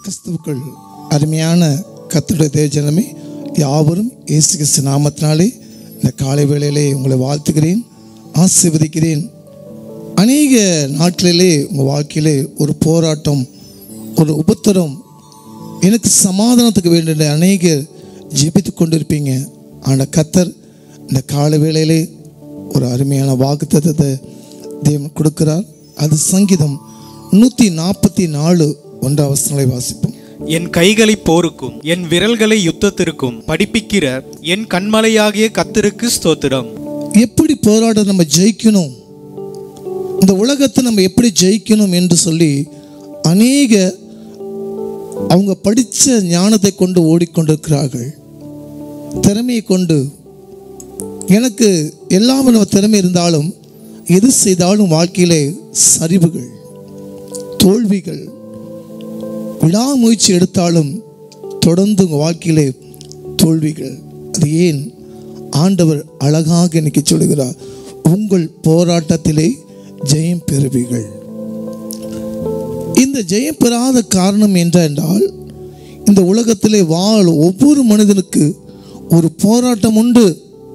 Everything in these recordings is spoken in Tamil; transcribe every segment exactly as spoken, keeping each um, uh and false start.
கிறிஸ்துவுக்குள் அருமையான கர்த்தருடைய தேவஜனமே, யாவரும் இயேசு கிறிஸ்து நாமத்தினாலே இந்த காலை வேளையிலே உங்களை வாழ்த்துகிறேன், ஆசீர்வதிக்கிறேன். அநேக நாட்களிலே உங்கள் வாழ்க்கையிலே ஒரு போராட்டம், ஒரு உபத்திரம், எனக்கு சமாதானத்துக்கு வேண்டிய அநேகர் ஜெபித்து கொண்டிருப்பீங்க. ஆனால் கர்த்தர் இந்த காலை வேளையிலே ஒரு அருமையான வாக்குத்தத்தத்தை தேவன் கொடுக்கிறார். அது சங்கீதம் நூற்றி நாற்பத்தி நாலு ஒன்றாம் வசனங்களை வாசிப்போம். என் கைகளை போருக்கும் என் விரல்களை யுத்தத்திற்கும் படிப்பிக்கிற என் கண்மலையாகிய கர்த்தருக்கு ஸ்தோத்திரம். எப்படி போராட நம்ம ஜெயிக்கணும், இந்த உலகத்தை நம்ம எப்படி ஜெயிக்கணும் என்று சொல்லி அநேக அவங்க படித்த ஞானத்தை கொண்டு ஓடிக்கொண்டிருக்கிறார்கள். திறமையை கொண்டு, எனக்கு எல்லாமே நம்ம திறமை இருந்தாலும் எது செய்தாலும் வாழ்க்கையிலே சரிவுகள், தோல்விகள், விடாமுயற்சி எடுத்தாலும் தொடர்ந்து உங்கள் வாழ்க்கையிலே தோல்விகள். அது ஏன்? ஆண்டவர் அழகாக இன்னைக்கு சொல்லுகிறார், உங்கள் போராட்டத்திலே ஜெயம் பெறுவீர்கள். இந்த ஜெயம் பெறாத காரணம் என்றால், இந்த உலகத்திலே வாழ ஒவ்வொரு மனிதனுக்கு ஒரு போராட்டம் உண்டு.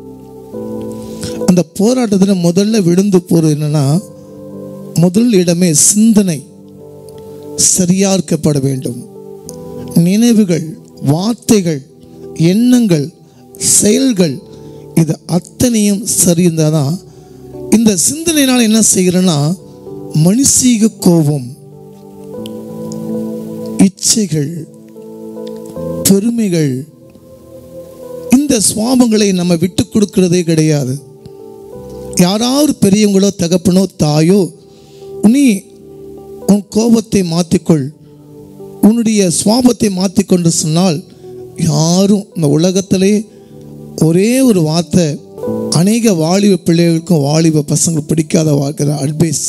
அந்த போராட்டத்தில் முதல்ல விழுந்து போறது என்னன்னா, முதல் இடமே சிந்தனை சரியா இருக்கப்பட வேண்டும். நினைவுகள், வார்த்தைகள், எண்ணங்கள், செயல்கள், இது அத்தனையும் சரி இருந்தாதான். இந்த சிந்தனையினால் என்ன செய்கிறேன்னா, மனுஷீக கோபம், இச்சைகள், பெருமைகள், இந்த சுவாபங்களை நம்ம விட்டு கொடுக்கிறதே கிடையாது. யாராவது பெரியவங்களோ தகப்பனோ தாயோ, நீ உன் கோபத்தை மாற்றிக்கொள், உன்னுடைய சுவாபத்தை மாற்றிக்கொண்டு சொன்னால், யாரும் இந்த உலகத்திலே ஒரே ஒரு வார்த்தை அநேக வாலிப பிள்ளைகளுக்கும் வாலிப பசங்க பிடிக்காத வாழ்க்கிற அட்வைஸ்.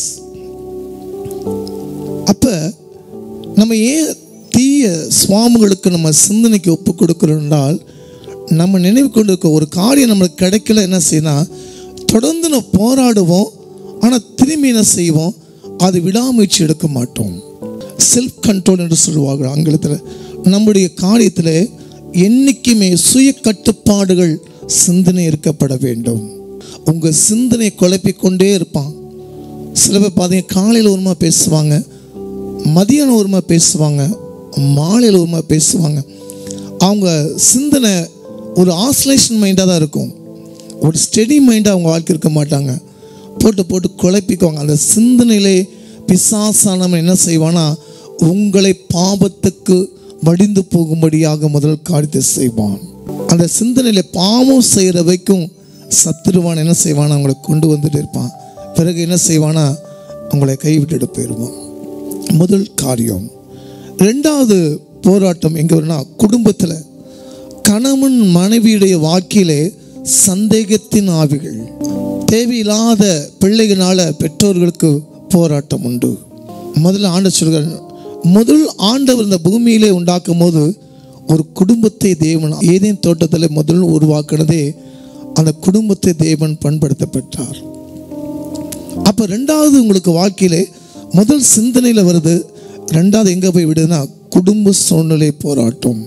அப்போ நம்ம ஏன் தீய சுவாமங்களுக்கு நம்ம சிந்தனைக்கு ஒப்பு கொடுக்கிறோம்னால், நம்ம நினைவு கொண்டு இருக்க ஒரு காரியம் நம்மளுக்கு கிடைக்கல, என்ன செய்யணும், தொடர்ந்து நம்ம போராடுவோம். ஆனால் திரும்பி என்ன செய்வோம், அது விடாமுயற்சி எடுக்க மாட்டோம். செல்ஃப் கண்ட்ரோல் என்று சொல்லுவார்கள் ஆங்கிலத்தில். நம்முடைய காரியத்தில் என்றைக்குமே சுய கட்டுப்பாடுகள் சிந்தனை இருக்கப்பட வேண்டும். உங்கள் சிந்தனை குழப்பிக்கொண்டே இருப்பான். சில பேர் பார்த்தீங்க, காலையில் ஒருமா பேசுவாங்க, மதியானம் ஒருமா பேசுவாங்க, மாலையில் ஒருமா பேசுவாங்க. அவங்க சிந்தனை ஒரு ஆசோலேஷன் மைண்டாக தான் இருக்கும், ஒரு ஸ்டெடி மைண்டாக அவங்க வாழ்க்கை இருக்க மாட்டாங்க. போட்டு போட்டு குழப்பிக்குவாங்க. அந்த சிந்தனையிலே பிசாசானவன் என்ன செய்வானா, உங்களை பாவத்துக்கு வடிந்து போகும்படியாக முதல் காரியத்தை செய்வான். அந்த சிந்தனையில பாவம் செய்கிற வைக்கும் சத்துருவான் என்ன செய்வானா, அவங்களை கொண்டு வந்துட்டு இருப்பான். பிறகு என்ன செய்வானா, உங்களை கைவிட்டுட்டு போயிடுவான். முதல் காரியம். ரெண்டாவது போராட்டம் எங்கே வரும்னா, குடும்பத்தில் கணவன் மனைவியுடைய வாழ்க்கையிலே சந்தேகத்தின் ஆவிகள், தேவையில்லாத பிள்ளைகளால் பெற்றோர்களுக்கு போராட்டம் உண்டு. முதல்ல ஆண்டவர் சொல்கிறார், முதல் ஆண்டவர் இந்த பூமியிலே உண்டாக்கும் போது ஒரு குடும்பத்தை தேவன் ஏதேன் தோட்டத்தில் முதல் உருவாக்குனதே அந்த குடும்பத்தை தேவன் பண்படுத்தப்பட்டார். அப்போ ரெண்டாவது உங்களுக்கு வாழ்க்கையிலே முதல் சிந்தனையில் வருது, ரெண்டாவது எங்கே போய் விடுதுன்னா, குடும்ப சூழ்நிலை போராட்டம்.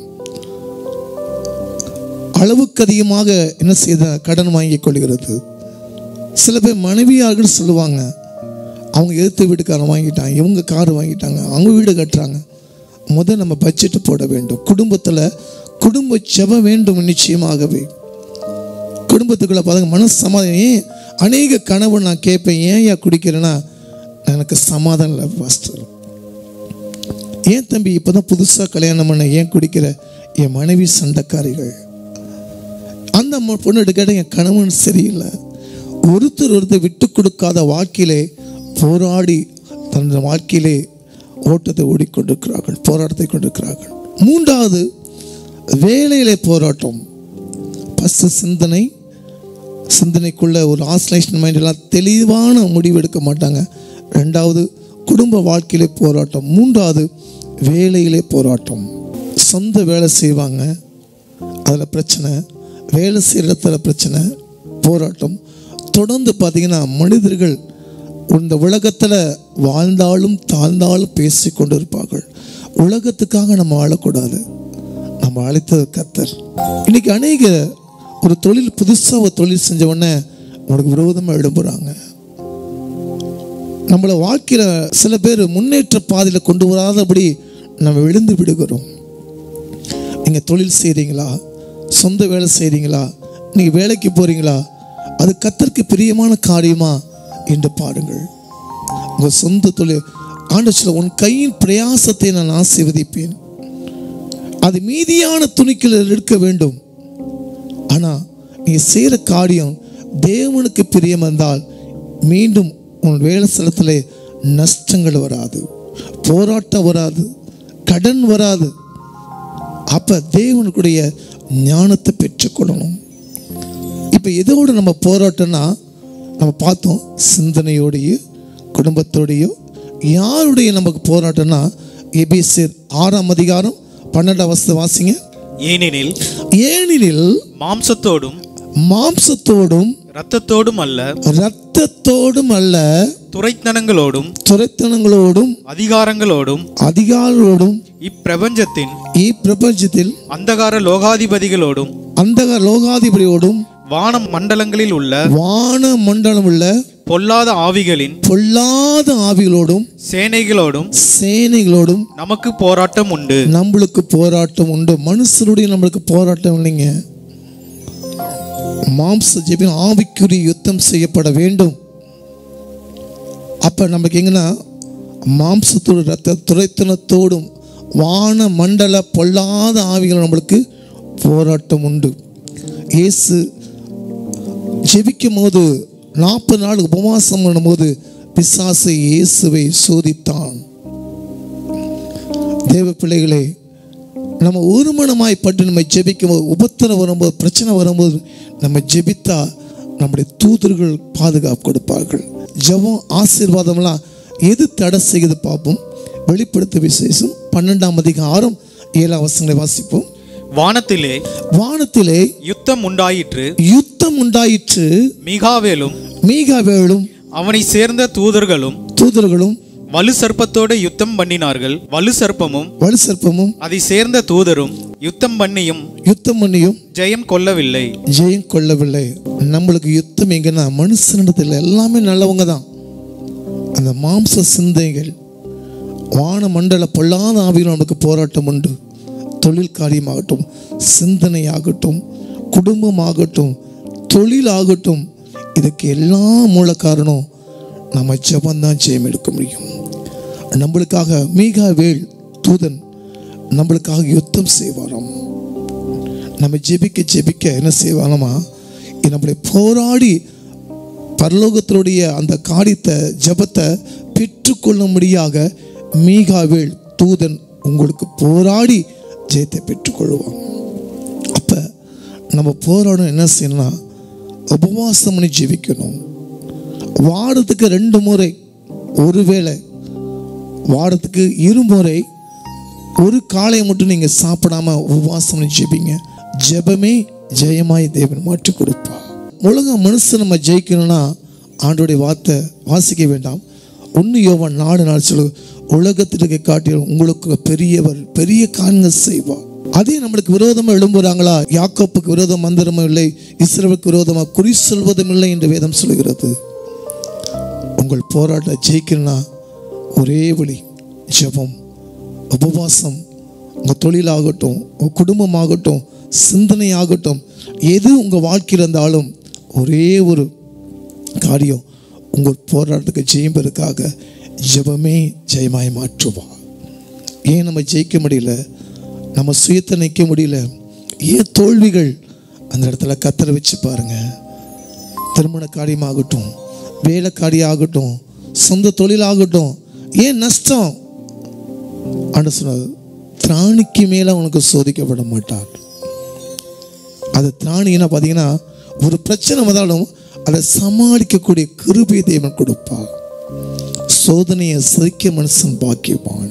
அளவுக்கு அதிகமாக என்ன செய்த கடன் வாங்கி கொள்கிறது. சில பேர் மனைவியார்கள் சொல்லுவாங்க, அவங்க எதிர்த்து வீட்டுக்காரன் வாங்கிட்டாங்க, இவங்க கார் வாங்கிட்டாங்க, அவங்க வீடு கட்டுறாங்க. முதல் நம்ம பட்ஜெட் போட வேண்டும். குடும்பத்தில் குடும்ப செபம் வேண்டும். நிச்சயமாகவே குடும்பத்துக்குள்ள பாருங்க, மன சமாதானம். ஏன் அநேக கனவு நான் கேட்பேன், ஏன் யா குடிக்கிறேன்னா, எனக்கு சமாதானம் இல்லை பாஸ்டர். ஏன் தம்பி இப்போதான் புதுசாக கல்யாணம் பண்ண, ஏன் குடிக்கிற? என் மனைவி சண்டைக்காரிகள். அந்த பொண்ணு கேட்ட, என் கணவன் சரியில்லை. ஒருத்தர் ஒருத்தர் விட்டு கொடுக்காத வாழ்க்கையிலே போராடி தன் வாழ்க்கையிலே ஓட்டத்தை ஓடிக்கொண்டிருக்கிறார்கள், போராட்டத்தை கொண்டிருக்கிறார்கள். மூன்றாவது வேலையிலே போராட்டம். ஃபஸ்ட்டு சிந்தனை, சிந்தனைக்குள்ள ஒரு ஆசோலேஷன் மைண்ட், எல்லாம் தெளிவான முடிவு எடுக்க மாட்டாங்க. ரெண்டாவது குடும்ப வாழ்க்கையிலே போராட்டம். மூன்றாவது வேலையிலே போராட்டம். சொந்த வேலை செய்வாங்க, அதில் பிரச்சனை, வேலை செய்கிற இடத்துல பிரச்சனை, போராட்டம். தொடர்ந்து பார்த்தீங்கன்னா மனிதர்கள் இந்த உலகத்தில் வாழ்ந்தாலும் தாழ்ந்தாலும் பேசி கொண்டிருப்பார்கள். உலகத்துக்காக நம்ம வாழக்கூடாது. நம்ம அழைத்தது கர்த்தர். இன்னைக்கு அநேக ஒரு தொழில் புதுசாக ஒரு தொழில் செஞ்ச உடனே உனக்கு விரோதமாக எழும்புறாங்க. நம்மளை வாழ்க்கையில் சில பேர் முன்னேற்ற பாதையில் கொண்டு வராதபடி நம்ம விழுந்து விடுகிறோம். நீங்கள் தொழில் செய்கிறீங்களா, சொந்த வேலை செய்கிறீங்களா, நீங்கள் வேலைக்கு போகிறீங்களா, அது கர்த்தருக்கு பிரியமான காரியமா என்று பாருங்கள். உங்கள் சொந்த தொழில் ஆண்டவர் சொல்ல, உன் கையின் பிரயாசத்தை நான் ஆசீர்வதிப்பேன், அது மீதியான துணிக்கில் இருக்க வேண்டும். ஆனால் நீ செய்கிற காரியம் தேவனுக்கு பிரியம் இருந்தால் மீண்டும் உன் வேலை ஸ்தலத்தில் நஷ்டங்கள் வராது, போராட்டம் வராது, கடன் வராது. அப்போ தேவனுக்குடைய ஞானத்தை பெற்றுக்கொள்ளணும். இப்போ எதோடு நம்ம போராட்டம்னா நம்ம பார்த்தோம், சிந்தனையோடையோ குடும்பத்தோடையோ. யாருடைய நமக்கு போராட்டம்னா எபேசியர் ஆறாம் அதிகாரம் பன்னெண்டாம் வசனத்தை வாசிங்க. ஏனெனில் ஏனெனில் மாம்சத்தோடும் மாம்சத்தோடும் இரத்தத்தோடும் அல்ல இரத்தத்தோடும் அல்ல துரைத்தனங்களோடும் துரைத்தனங்களோடும் அதிகாரங்களோடும் அதிகாரங்களோடும் இப்பிரபஞ்சத்தின் இப்பிரபஞ்சத்தில் அந்தகார லோகாதிபதிகளோடும் அந்தகார லோகாதிபதியோடும் வான மண்டலங்களில் உள்ள வான மண்டலம் உள்ள பொல்லாத ஆவிகளின் பொல்லாத ஆவிகளோடும் சேனைகளோடும் சேனைகளோடும் நமக்கு போராட்டம் உண்டு. நம்மளுக்கு போராட்டம் உண்டு. மனுஷருடைய நம்மளுக்கு போராட்டம் இல்லைங்க. மாம்ச ஜெபின் ஆவிக்குரிய யுத்தம் செய்யப்பட வேண்டும். அப்ப நமக்கு எங்கன்னா மாம்சத்தோடு ரத்த துரைத்தனத்தோடும் வான மண்டல பொல்லாத ஆவிகள் நம்மளுக்கு போராட்டம் உண்டு. இயேசு ஜெபிக்கும் போது நாற்பது நாள் உபவாசம் பண்ணும்போது பிசாசு இயேசுவை சோதித்தான். தேவ பிள்ளைகளே, நம்ம ஒருமனமாய் பட்டு நம்ம ஜெபிக்கும் போது, உபத்திரம் வரும்போது, பிரச்சனை வரும்போது நம்ம ஜெபித்தா நம்முடைய தூதர்கள் பாதுகாப்பு கொடுப்பார்கள். ஜெபம் ஆசீர்வாதம்லாம் எது தடை செய்து பார்ப்போம். வெளிப்படுத்த விசேஷம் பன்னெண்டாம் அதிகாரம் ஏழாம் வசனங்களை வாசிப்போம். வானத்திலே வானத்திலே யுத்தம் உண்டாயிற்று யுத்தம் உண்டாயிற்று மீகாவேலும் மீகாவேலும் அவனை சேர்ந்த தூதர்களும் தூதர்களும் வலு சர்ப்பத்தோடு யுத்தம் பண்ணினார்கள். வலு சர்ப்பமும் வலு சர்ப்பமும் அதை சேர்ந்த தூதரும் யுத்தம் பண்ணியும் யுத்தம் பண்ணியும் ஜெயம் கொள்ளவில்லை ஜெயம் கொள்ளவில்லை. நம்மளுக்கு யுத்தம் எங்கன்னா மனுஷனிடத்தில் எல்லாமே நல்லவங்க தான். அந்த மாம்ச சிந்தைகள் வான மண்டல பொல்லாத ஆவியில் நமக்கு போராட்டம் உண்டு. தொழில் காரியமாகட்டும், சிந்தனையாகட்டும், குடும்பமாகட்டும், தொழில் ஆகட்டும், இதுக்கு எல்லாம் மூல காரணம் நம்ம ஜெபந்தான் ஜெயம் எடுக்க முடியும். நம்மளுக்காக மீகாவேல் தூதன் நம்மளுக்காக யுத்தம் செய்வாராம். நம்ம ஜெபிக்க ஜெபிக்க என்ன செய்வாராமா, நம்மளை போராடி பரலோகத்தினுடைய அந்த காரியத்தை ஜெபத்தை பெற்றுக்கொள்ளும்படியாக மீகாவேல் தூதன் உங்களுக்கு போராடி ஜெயத்தை பெற்றுக்கொள்வான். அப்போ நம்ம போராடணும். என்ன செய்யணும்னா உபவாசம் பண்ணி ஜெபிக்கணும். வாரத்துக்கு ரெண்டு முறை, ஒருவேளை வாரத்துக்கு இருமுறை, ஒரு காலையை மட்டும் நீங்கள் சாப்பிடாம உபவாசம் பண்ணி ஜெபிங்க. ஜெபமே ஜெயமாய் தேவன் மாற்றி கொடுப்பா. உலக மனுஷன் நம்ம ஜெயிக்கணும்னா ஆண்டோடைய வார்த்தை வாசிக்க வேண்டாம். ஒன்று யோவான் நாலு நாள் சொல்லு, உலகத்திற்கு காட்டிலும் உங்களுக்கு பெரியவர் பெரிய காரியங்கள் செய்வார். அதே நம்மளுக்கு விரோதமாக எழும்புறாங்களா, யாக்கோப்புக்கு விரோதம் மந்திரமும் இல்லை, இஸ்ரவேலுக்கு விரோதமாக குறி சொல்வதும் இல்லை என்று வேதம் சொல்கிறது. உங்கள் போராட்ட ஜெயிக்கணும்னா ஒரே வழி ஜெபம், உபவாசம். உங்கள் தொழிலாகட்டும், உங்கள் குடும்பமாகட்டும், சிந்தனை ஆகட்டும், எது உங்கள் வாழ்க்கையில் இருந்தாலும் ஒரே ஒரு காரியம், உங்கள் போராட்டத்துக்கு ஜெயம் பெறக்காக ஜெபமே ஜெயமாய் மாற்றுவா. ஏன் நம்ம ஜெயிக்க முடியல, நம்ம சுயத்தை நிற்க முடியல, ஏன் தோல்விகள், அந்த இடத்துல கத்தரை வச்சு பாருங்க. திருமண காரியமாகட்டும், வேலை காரியம் சொந்த தொழிலாகட்டும், ஏன் நஷ்டம் ஆண்டு சொன்னது, திராணிக்கு மேல உனக்கு சோதிக்கப்பட மாட்டார். அது திராணின்னா பார்த்தீங்கன்னா ஒரு பிரச்சனை வந்தாலும் அதை சமாளிக்கக்கூடிய கிருபை தேவன் கொடுப்பார். சோதனையை சகிக்க மனுஷன் பாக்கியவான்.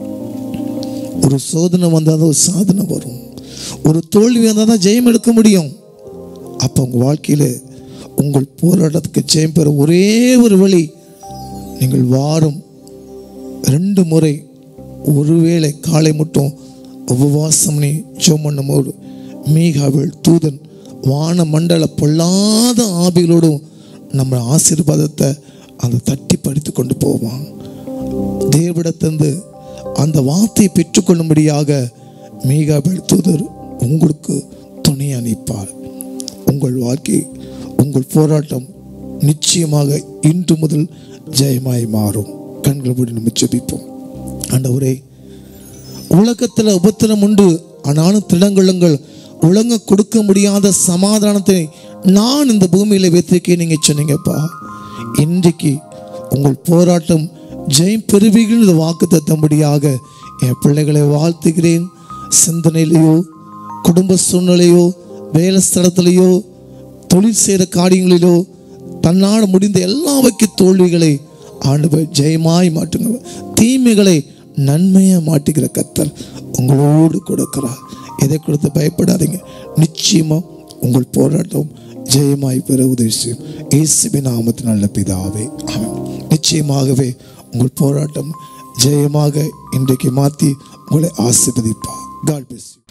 ஒரு சோதனை வந்தால் தான் ஒரு சாதனை வரும். ஒரு தோல்வி வந்தால் தான் ஜெயம் எடுக்க முடியும். அப்போ உங்கள் வாழ்க்கையில் உங்கள் போராட்டத்துக்கு ஜெயம் பெற ஒரே ஒரு வழி, நீங்கள் வாரம் ரெண்டு முறை ஒருவேளை காலை மட்டும் உபவாசம் பண்ணி ஜெபம் பண்ணும்போது மீகாவேல் தூதன் வான மண்டல பொல்லாத ஆவிகளோடும் நம்ம ஆசீர்வாதத்தை அந்த தட்டி பறித்து கொண்டு போவான். தேவனிடத்திலிருந்து அந்த வார்த்தையை பெற்றுக்கொள்ளும்படியாக மீகாவேல் தூதர் உங்களுக்கு துணை அனுப்பார். உங்கள் வாழ்க்கை, உங்கள் போராட்டம் நிச்சயமாக இன்று முதல் ஜெயமாய் மாறும். கண்கள் மூடி நம்ம ஜெபிப்போம். ஆண்டவரே, உலகத்தில் உபத்திரம் உண்டு, ஆனாலும் திடங்கொள்ளுங்கள், உலக கொடுக்க முடியாத சமாதானத்தை நான் இந்த பூமியில் வைத்திருக்கேன் நீங்க சொன்னீங்கப்பா. இன்றைக்கு உங்கள் போராட்டம் ஜெயம் பெறுவீர்கள் இந்த வாக்கு தத்தும்படியாக என் பிள்ளைகளை வாழ்த்துகிறேன். சிந்தனையிலையோ, குடும்ப சூழ்நிலையோ, வேலை ஸ்தலத்திலேயோ, தொழில் செய்கிற காரியங்களிலோ தன்னால் முடிந்த எல்லாவைக்கு தோல்விகளை ஆண்டவர் ஜெயமாய் மாற்றுங்க. தீமைகளை நன்மையை மாட்டுகிற கர்த்தர் உங்களோடு கொடுக்கிறார். எதை கொடுத்து பயப்படாதீங்க. நிச்சயமா உங்கள் போராட்டம் ஜெயமாய் பெற உதவி செய்யும். இயேசுவின் நாமத்தில் நல்ல பிதாவே, ஆமென். நிச்சயமாகவே உங்கள் போராட்டம் ஜெயமாக இன்றைக்கு மாற்றி உங்களை ஆசீர்வதிப்பார். God bless you.